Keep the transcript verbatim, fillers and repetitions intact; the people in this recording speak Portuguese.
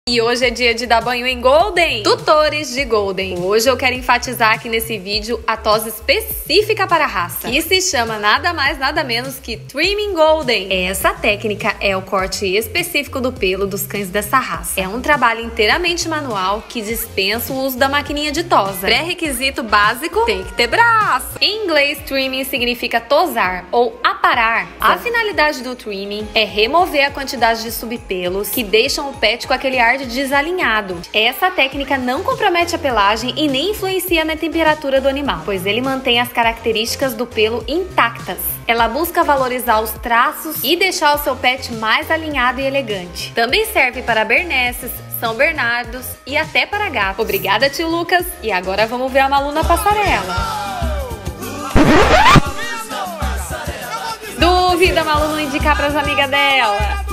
E hoje é dia de dar banho em Golden! Tutores de Golden! Hoje eu quero enfatizar aqui nesse vídeo a tosa específica para a raça, que se chama nada mais nada menos que Trimming Golden. Essa técnica é o corte específico do pelo dos cães dessa raça. É um trabalho inteiramente manual que dispensa o uso da maquininha de tosa. Pré-requisito básico: tem que ter braço! Em inglês, trimming significa tosar ou aparar. A finalidade do trimming é remover a quantidade de subpelos que deixam o pet com aquele ar de desalinhado. Essa técnica não compromete a pelagem e nem influencia na temperatura do animal, pois ele mantém as características do pelo intactas. Ela busca valorizar os traços e deixar o seu pet mais alinhado e elegante. Também serve para bernesses, São Bernardos e até para gatos. Obrigada, tio Lucas! E agora vamos ver a Malu na passarela. Duvida, Malu, não indicar para as amigas dela?